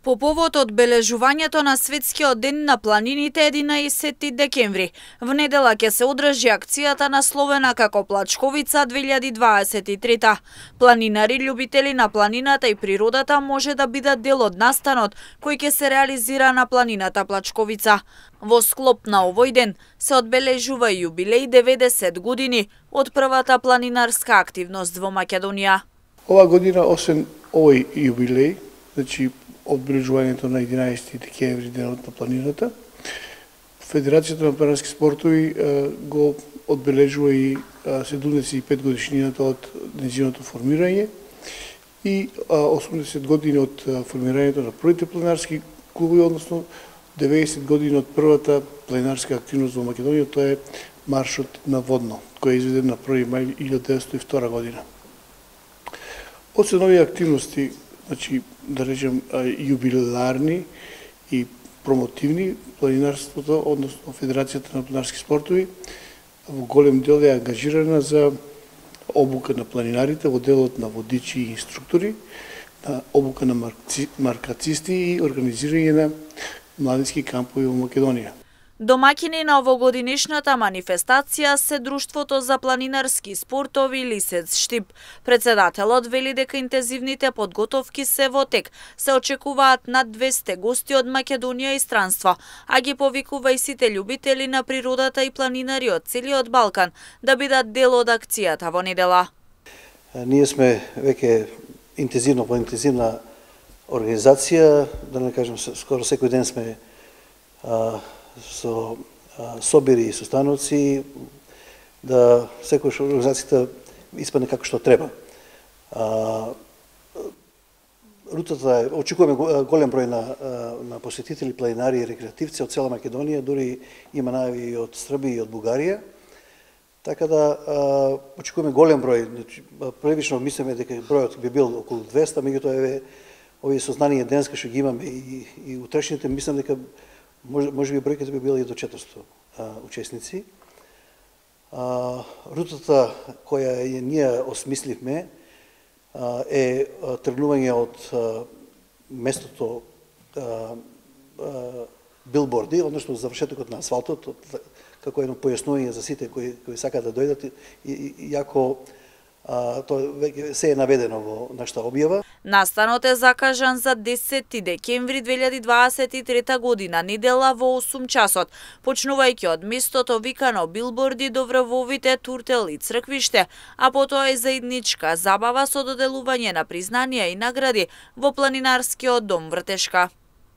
По повод одбележувањето на Светскиот ден на планините 11 декември, в недела ќе се одржи акцијата насловена како Плачковица 2023. Планинари, љубители на планината и природата може да бидат дел од настанот кој ќе се реализира на планината Плачковица. Во склоп на овој ден се одбележува и јубилеј 90 години од првата планинарска активност во Македонија. Ова година, освен овој јубилеј, значи одбележувањето на 11 декември, денот на планината, Федерацијата на планинарски спортови го одбележува и 75 годишнината од нејзиното формирање и 80 години од формирањето на првите планинарски клубови, односно 90 години од првата планинарска активност во Македонија, тоа е маршот на Водно, кој е изведен на 1 мај 1902 година. Освен овие активности, значи, да речем, јубиларни и промотивни, планинарството, односно Федерацијата на планинарски спортови, во голем дел е ангажирана за обука на планинарите во делот на водичи и инструктори, на обука на маркацисти и организирање на младински кампови во Македонија. Домаќини на овогодинишната манифестација се Друштвото за планинарски спортови Лисец Штип. Председателот вели дека интензивните подготовки се во тек. Се очекуваат над 200 гости од Македонија и странство, а ги повикува и сите љубители на природата и планинари од целиот Балкан да бидат дел од акцијата во недела. Ние сме веќе интензивна организација, да не кажем, скоро секој ден сме со собири и состаноци, да секојаш организацијата испадне како што треба. Рутата е, очекуваме голем број на посетители, планинари и рекреативци од цела Македонија, дури има најави и од Србија и од Бугарија. Така да очекуваме голем број. Првично мислиме дека бројот би бил околу 200, меѓутоа овие сознанија денеска што ги имаме и утрешните, мислам дека може би бројката би била и до 400 учесници. Рутата која ние осмисливме е тргнување од местото билборди, односно завршетокот на асфалтот, како едно појаснување за сите кои сакаат да дојдат, иако тоа веќе се е наведено во нашата објава. Настанот е закажан за 10 декември 2023 година, недела во 8 часот, почнувајќи од местото викано билборди до врвовите Туртел и Црквиште, а потоа и заедничка забава со доделување на признанија и награди во планинарскиот дом Вртешка.